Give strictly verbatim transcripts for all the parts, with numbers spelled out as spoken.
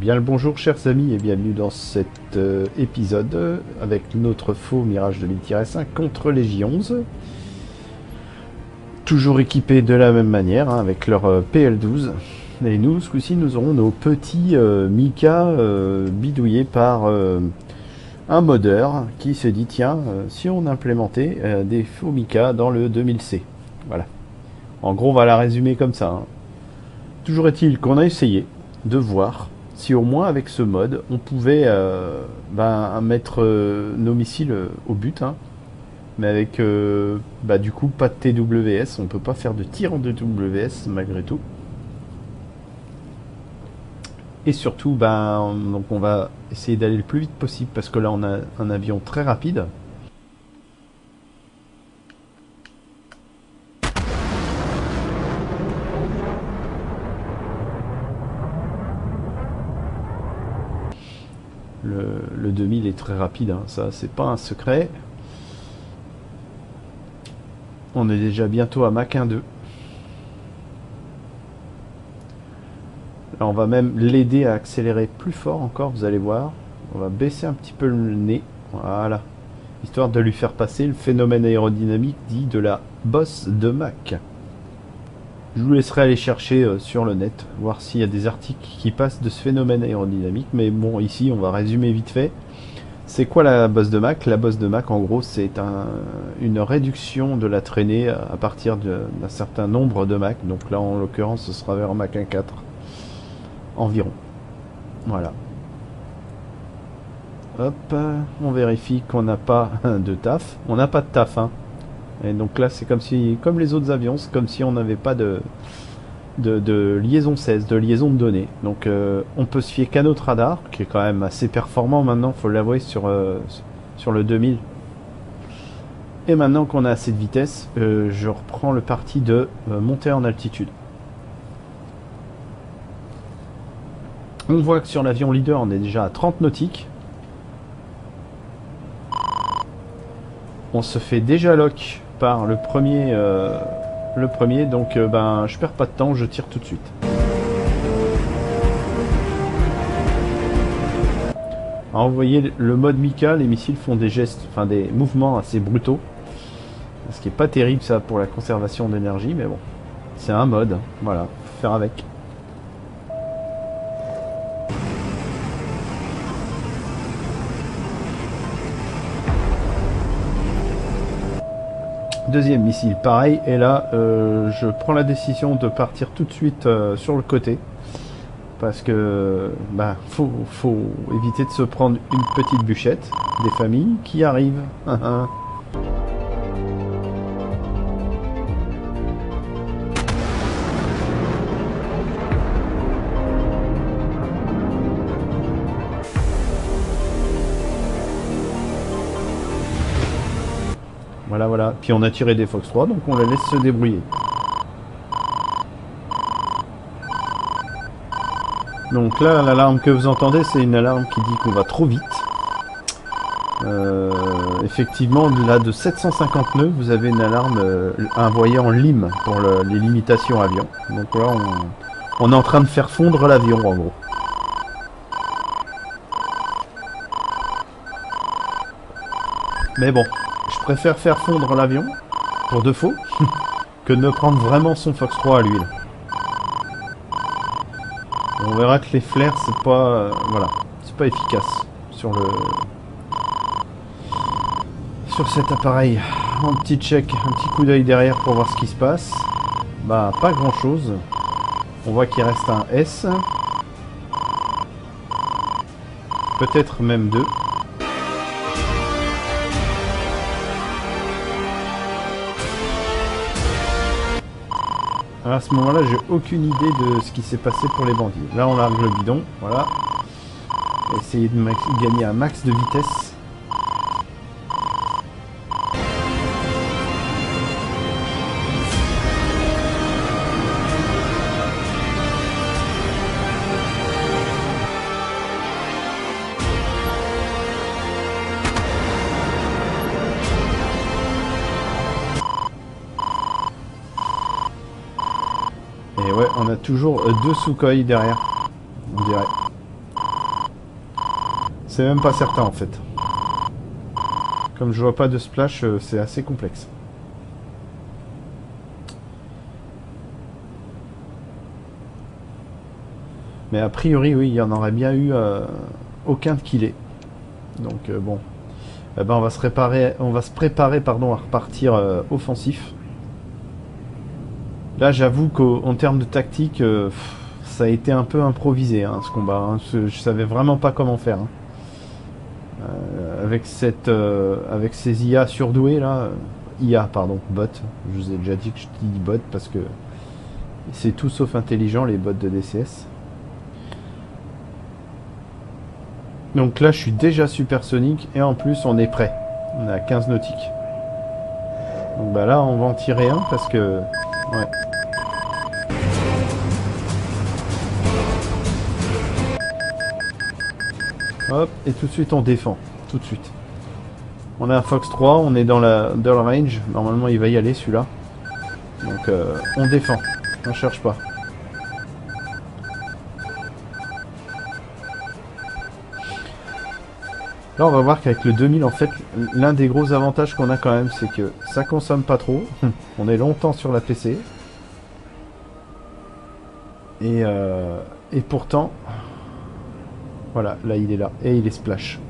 Bien le bonjour chers amis et bienvenue dans cet euh, épisode euh, avec notre faux Mirage deux mille cinq contre les J onze. Toujours équipés de la même manière hein, avec leur euh, P L douze. Et nous, ce coup-ci, nous aurons nos petits euh, Mika euh, bidouillés par euh, un modeur qui se dit tiens, euh, si on implémentait euh, des faux Mika dans le deux mille C. Voilà. En gros, on va la résumer comme ça. Hein. Toujours est-il qu'on a essayé de voir si au moins avec ce mode on pouvait euh, ben, mettre euh, nos missiles euh, au but, hein. Mais avec euh, bah, du coup pas de T W S, on peut pas faire de tir en T W S malgré tout. Et surtout, ben, donc on va essayer d'aller le plus vite possible parce que là on a un avion très rapide. Le, le deux mille est très rapide, hein, ça c'est pas un secret. On est déjà bientôt à Mach un deux. Là, on va même l'aider à accélérer plus fort encore, vous allez voir. On va baisser un petit peu le nez, voilà. Histoire de lui faire passer le phénomène aérodynamique dit de la bosse de Mach. Je vous laisserai aller chercher euh, sur le net, voir s'il y a des articles qui passent de ce phénomène aérodynamique. Mais bon, ici, on va résumer vite fait. C'est quoi la bosse de Mach? La bosse de Mach, en gros, c'est un, une réduction de la traînée à partir d'un certain nombre de Mach. Donc là, en l'occurrence, ce sera vers Mach un virgule quatre environ. Voilà. Hop, on vérifie qu'on n'a pas de taf. On n'a pas de taf, hein. Et donc là, c'est comme si, comme les autres avions, c'est comme si on n'avait pas de, de, de liaison seize, de liaison de données. Donc euh, on peut se fier qu'à notre radar, qui est quand même assez performant maintenant, faut l'avouer, sur, euh, sur le deux mille. Et maintenant qu'on a assez de vitesse, euh, je reprends le parti de euh, monter en altitude. On voit que sur l'avion leader, on est déjà à trente nautiques. On se fait déjà lock par le premier, euh, le premier, donc euh, ben je perds pas de temps, je tire tout de suite. Alors vous voyez le mode Mika, les missiles font des gestes, enfin des mouvements assez brutaux, ce qui est pas terrible ça pour la conservation d'énergie, mais bon, c'est un mode, voilà, faut faire avec. Deuxième missile, pareil, et là euh, je prends la décision de partir tout de suite euh, sur le côté parce que bah faut, faut éviter de se prendre une petite bûchette des familles qui arrivent. Voilà, voilà. Puis on a tiré des Fox trois, donc on les laisse se débrouiller. Donc là, l'alarme que vous entendez, c'est une alarme qui dit qu'on va trop vite. Euh, effectivement, là, de sept cent cinquante nœuds, vous avez une alarme, euh, un voyant en lime pour le, les limitations avion. Donc là, on, on est en train de faire fondre l'avion, en gros. Mais bon. Je préfère faire fondre l'avion, pour de faux, que de me prendre vraiment son Fox trois à l'huile. On verra que les flares, c'est pas... Euh, voilà, c'est pas efficace sur le... sur cet appareil. Un petit check, un petit coup d'œil derrière pour voir ce qui se passe. Bah, pas grand chose. On voit qu'il reste un S. Peut-être même deux. Alors à ce moment-là, j'ai aucune idée de ce qui s'est passé pour les bandits. Là, on largue le bidon, voilà. Essayer de gagner un max de vitesse. Et ouais, on a toujours deux Sukhoi derrière, on dirait. c'est même pas certain en fait. Comme je vois pas de splash, euh, c'est assez complexe. Mais a priori, oui, il y en aurait bien eu euh, aucun de killé. Donc euh, bon, eh ben, on va se préparer, on va se préparer, pardon, à repartir euh, offensif. Là, j'avoue qu'en termes de tactique, euh, pff, ça a été un peu improvisé hein, ce combat. Hein. Je, je savais vraiment pas comment faire. Hein. Euh, avec cette, euh, avec ces I A surdoués là, euh, I A pardon, bot. Je vous ai déjà dit que je dis bot parce que c'est tout sauf intelligent les bots de D C S. Donc là, je suis déjà supersonique et en plus, on est prêt. On est à quinze nautiques. Donc bah là, on va en tirer un parce que... Ouais. Hop, et tout de suite, on défend. Tout de suite. On a un Fox trois, on est dans la dans le range. Normalement, il va y aller, celui-là. Donc, euh, on défend. On cherche pas. Là, on va voir qu'avec le deux mille, en fait, l'un des gros avantages qu'on a quand même, c'est que ça consomme pas trop. On est longtemps sur la P C. Et, euh, et pourtant... Voilà, là, il est là. Et il est splash.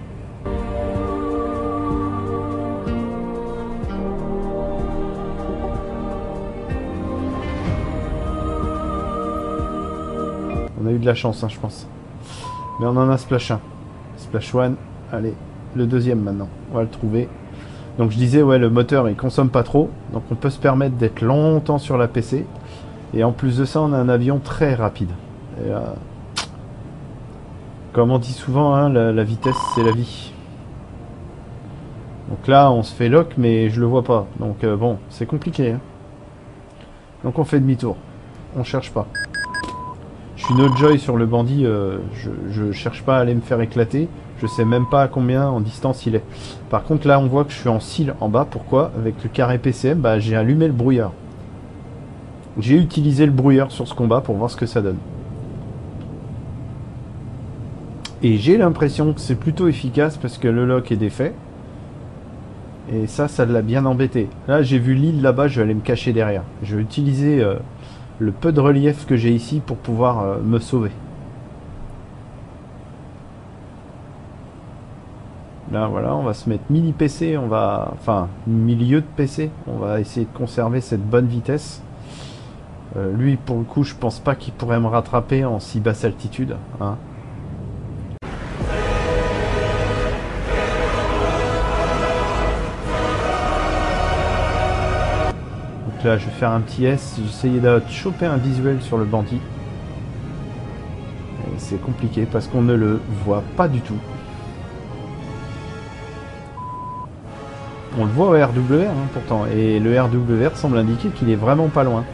On a eu de la chance, hein, je pense. Mais on en a splash un. Splash one. Allez, le deuxième maintenant. On va le trouver. Donc je disais, ouais, le moteur, il consomme pas trop. Donc on peut se permettre d'être longtemps sur la P C. Et en plus de ça, on a un avion très rapide. Et, euh, comme on dit souvent, hein, la, la vitesse, c'est la vie. Donc là, on se fait lock, mais je le vois pas. Donc euh, bon, c'est compliqué. Hein. Donc on fait demi-tour. On cherche pas. Je suis no joy sur le bandit. Euh, je, je cherche pas à aller me faire éclater. Je sais même pas à combien en distance il est. Par contre, là, on voit que je suis en cile en bas. Pourquoi? Avec le carré P C M, bah, j'ai allumé le brouilleur. J'ai utilisé le brouilleur sur ce combat pour voir ce que ça donne. Et j'ai l'impression que c'est plutôt efficace parce que le lock est défait. Et ça, ça l'a bien embêté. Là, j'ai vu l'île là-bas, je vais aller me cacher derrière. Je vais utiliser euh, le peu de relief que j'ai ici pour pouvoir euh, me sauver. Là, voilà, on va se mettre mini P C, on va... Enfin, milieu de P C. On va essayer de conserver cette bonne vitesse. Euh, lui, pour le coup, je pense pas qu'il pourrait me rattraper en si basse altitude. Hein. Donc là, je vais faire un petit S. J'essayais de choper un visuel sur le bandit. C'est compliqué parce qu'on ne le voit pas du tout. On le voit au R W R hein, pourtant. Et le R W R semble indiquer qu'il est vraiment pas loin.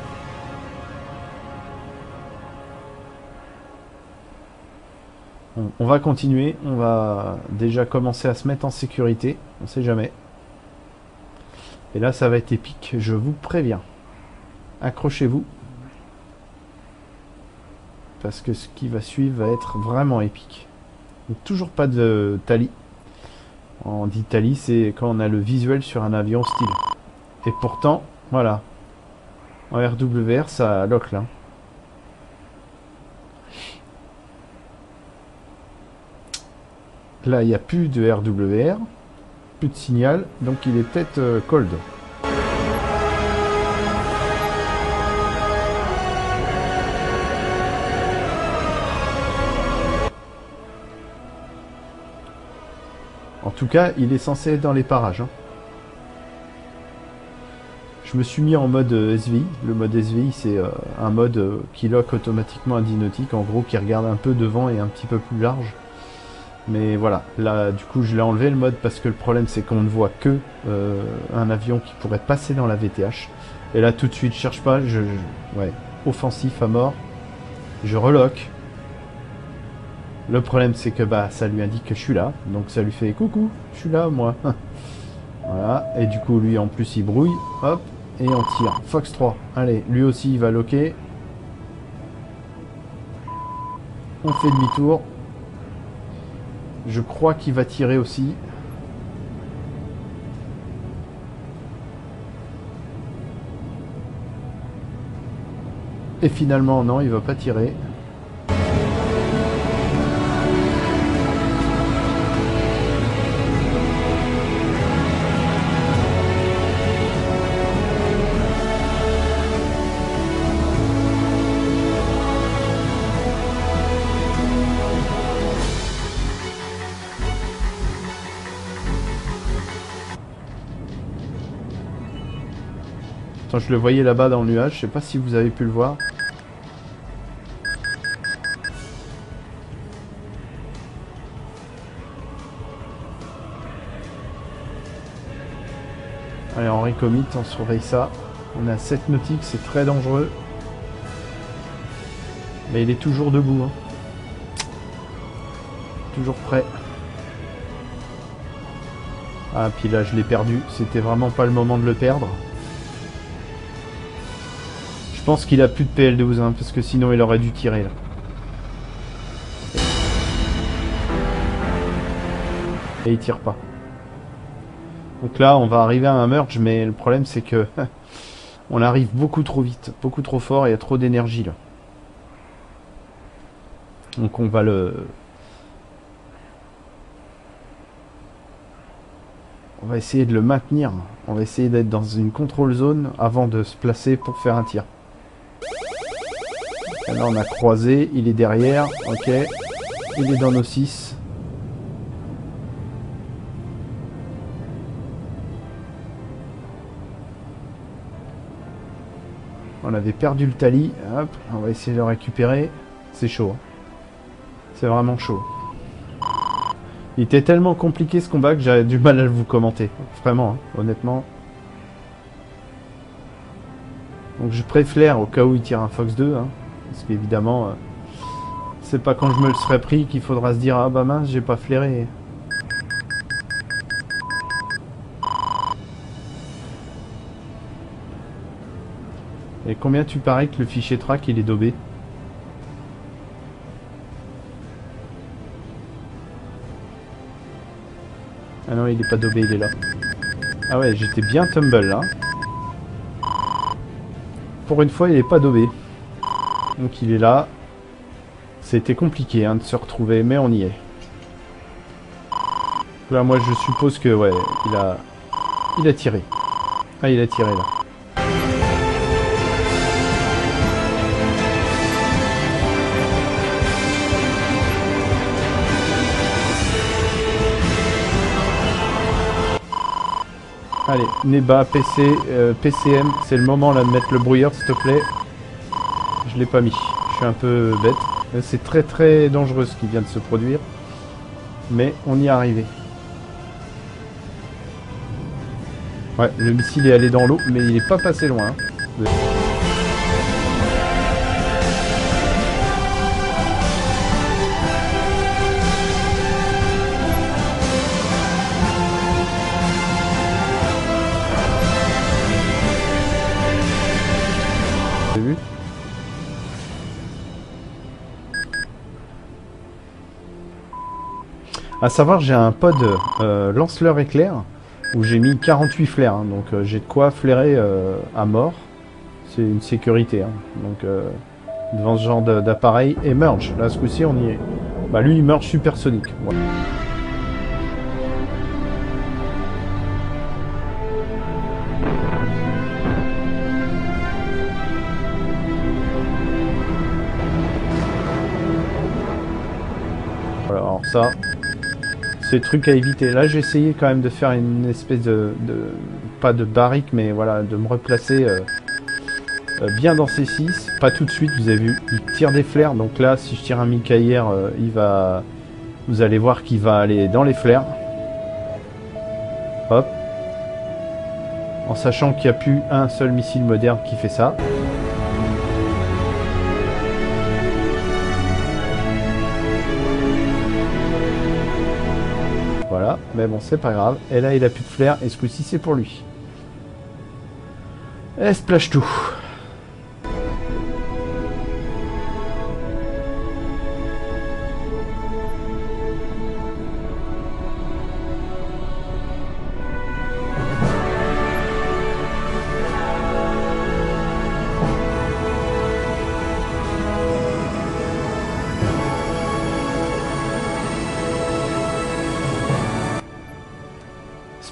On va continuer, on va déjà commencer à se mettre en sécurité, on sait jamais. Et là ça va être épique, je vous préviens. Accrochez-vous. Parce que ce qui va suivre va être vraiment épique. Donc, toujours pas de tally. On dit tally, c'est quand on a le visuel sur un avion style. Et pourtant, voilà. En R W R ça lock là. Là, il n'y a plus de R W R, plus de signal, donc il est peut-être euh, cold. En tout cas, il est censé être dans les parages. Hein. Je me suis mis en mode S V I. Le mode S V I, c'est euh, un mode euh, qui lock automatiquement à dix nautiques, en gros, qui regarde un peu devant et un petit peu plus large. Mais voilà, là du coup je l'ai enlevé le mode parce que le problème c'est qu'on ne voit que euh, un avion qui pourrait passer dans la V T H. Et là tout de suite, je cherche pas, je, je ouais, offensif à mort, je relock. Le problème c'est que bah ça lui indique que je suis là, donc ça lui fait coucou, je suis là moi. Voilà, et du coup lui en plus il brouille, hop, et on tire. Fox trois, allez, lui aussi il va locker. On fait demi-tour. Je crois qu'il va tirer aussi. Et finalement, non, il va pas tirer. Attends, je le voyais là-bas dans le nuage, je sais pas si vous avez pu le voir. Allez, Henri Commit, on surveille ça. On est à sept nautiques, c'est très dangereux. Mais il est toujours debout. Hein. Toujours prêt. Ah, puis là, je l'ai perdu. C'était vraiment pas le moment de le perdre. Je pense qu'il a plus de P L douze, hein, parce que sinon il aurait dû tirer là. Et il tire pas. Donc là, on va arriver à un merge, mais le problème c'est que on arrive beaucoup trop vite, beaucoup trop fort, il y a trop d'énergie là. Donc on va le... On va essayer de le maintenir. On va essayer d'être dans une control zone avant de se placer pour faire un tir. Et là on a croisé, il est derrière, ok. Il est dans nos six. On avait perdu le tali, hop, on va essayer de le récupérer. C'est chaud. Hein. C'est vraiment chaud. Il était tellement compliqué ce combat que j'avais du mal à vous commenter. Vraiment, hein, honnêtement. Donc je préfère au cas où il tire un Fox deux. Hein, parce qu'évidemment, euh, c'est pas quand je me le serais pris qu'il faudra se dire ah bah mince, j'ai pas flairé. Et combien tu parais que le fichier track il est daubé? Ah non, il est pas daubé, il est là. Ah ouais, j'étais bien tumble là. Pour une fois, il est pas daubé. Donc il est là. C'était compliqué hein, de se retrouver, mais on y est. Là, moi, je suppose que, ouais, il a... Il a tiré. Ah, il a tiré, là. Allez, Neba, P C, euh, P C M, c'est le moment là de mettre le brouilleur, s'il te plaît. Je l'ai pas mis, je suis un peu bête. C'est très très dangereux ce qui vient de se produire. Mais on y est arrivé. Ouais, le missile est allé dans l'eau, mais il est pas passé loin. Hein. Vu. À savoir, j'ai un pod euh, lance-leur éclair où j'ai mis quarante-huit flares, hein, donc euh, j'ai de quoi flairer euh, à mort. C'est une sécurité, hein, donc euh, devant ce genre d'appareil. Et merge, là ce coup-ci on y est. Bah lui il merge supersonique. Ouais. Voilà, alors ça, c'est le truc à éviter. Là j'ai essayé quand même de faire une espèce de, de pas de barrique, mais voilà, de me replacer euh, euh, bien dans ces six. Pas tout de suite, vous avez vu, il tire des flares. Donc là, si je tire un mitrailleur, euh, il va, vous allez voir qu'il va aller dans les flares. Hop. En sachant qu'il n'y a plus un seul missile moderne qui fait ça. Voilà, mais bon, c'est pas grave. Et là, il a plus de flair, et ce coup-ci, c'est pour lui. Et splash tout.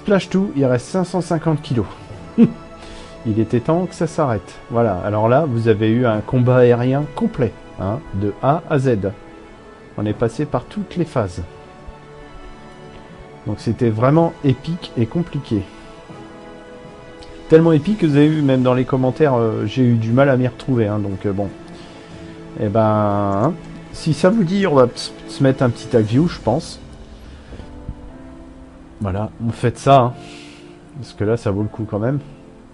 splash tout, il reste cinq cent cinquante kilos. Il était temps que ça s'arrête. Voilà, alors là, vous avez eu un combat aérien complet, hein, de A à Z. On est passé par toutes les phases. Donc c'était vraiment épique et compliqué. Tellement épique que vous avez vu, même dans les commentaires, euh, j'ai eu du mal à m'y retrouver. Hein, donc euh, bon. Et ben, hein, si ça vous dit, on va se mettre un petit tag view, je pense. Voilà, on fait ça. Hein, parce que là, ça vaut le coup quand même.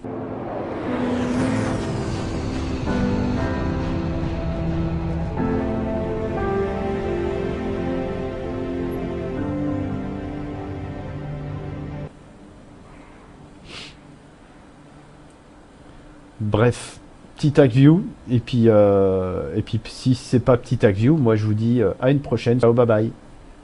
Bref, petit tag view, et puis, euh, et puis si c'est pas petit tag view, moi je vous dis euh, à une prochaine, ciao, bye bye.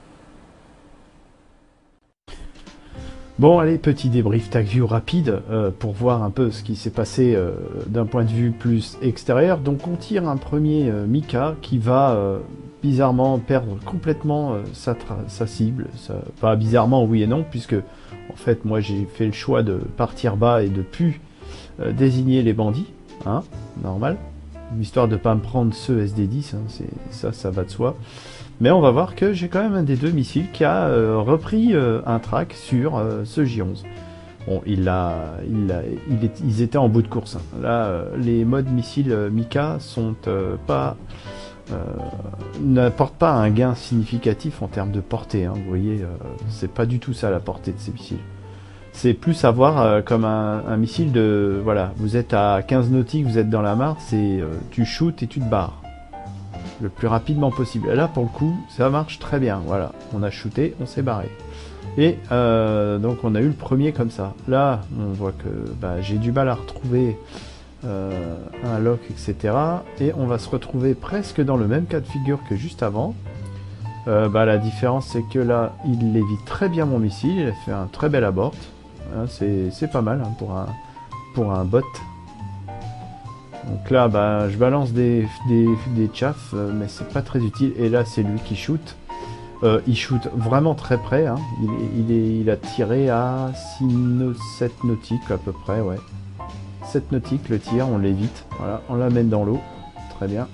Bon allez, petit débrief tag view rapide, euh, pour voir un peu ce qui s'est passé euh, d'un point de vue plus extérieur. Donc on tire un premier euh, Mika qui va euh, bizarrement perdre complètement euh, sa, sa cible, ça, pas bizarrement oui et non, puisque en fait moi j'ai fait le choix de partir bas et de plus Euh, désigner les bandits, hein, normal, histoire de pas me prendre ce S D dix, hein, c'est ça, ça va de soi. Mais on va voir que j'ai quand même un des deux missiles qui a euh, repris euh, un track sur euh, ce J onze. Bon, il a, il a, il est, ils étaient en bout de course. Hein. Là, euh, les modes missiles euh, Mika sont euh, pas, euh, n'apportent pas un gain significatif en termes de portée. Hein. Vous voyez, euh, c'est pas du tout ça la portée de ces missiles. C'est plus avoir euh, comme un, un missile de... Voilà, vous êtes à quinze nautiques, vous êtes dans la mare, c'est euh, tu shootes et tu te barres. Le plus rapidement possible. Et là, pour le coup, ça marche très bien. Voilà, on a shooté, on s'est barré. Et euh, donc, on a eu le premier comme ça. Là, on voit que bah, j'ai du mal à retrouver euh, un lock, et cetera. Et on va se retrouver presque dans le même cas de figure que juste avant. Euh, bah, la différence, c'est que là, il évite très bien mon missile. Il a fait un très bel abort. Hein, c'est pas mal hein, pour, un, pour un bot. Donc là, bah, je balance des, des, des chaffs, euh, mais c'est pas très utile. Et là, c'est lui qui shoot. Euh, il shoot vraiment très près. Hein. Il, il, est, il a tiré à sept nautiques à peu près. Ouais. sept nautiques le tir, on l'évite. Voilà, on l'amène dans l'eau. Très bien.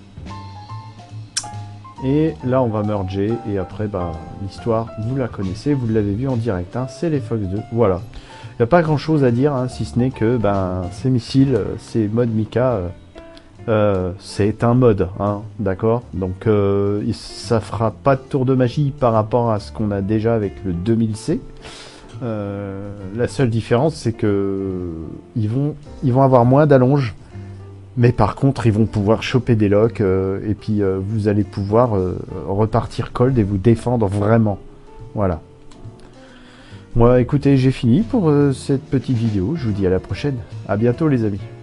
Et là, on va merger. Et après, bah, l'histoire, vous la connaissez. Vous l'avez vu en direct. Hein, c'est les Fox deux. Voilà. Il n'y a pas grand chose à dire, hein, si ce n'est que ben, ces missiles, ces modes Mika, euh, euh, c'est un mode, hein, d'accord. Donc euh, ça fera pas de tour de magie par rapport à ce qu'on a déjà avec le deux mille C. Euh, la seule différence, c'est que ils vont, ils vont avoir moins d'allonge, mais par contre, ils vont pouvoir choper des locks euh, et puis euh, vous allez pouvoir euh, repartir cold et vous défendre vraiment. Voilà. Moi, écoutez, j'ai fini pour euh, cette petite vidéo. Je vous dis à la prochaine. À bientôt, les amis.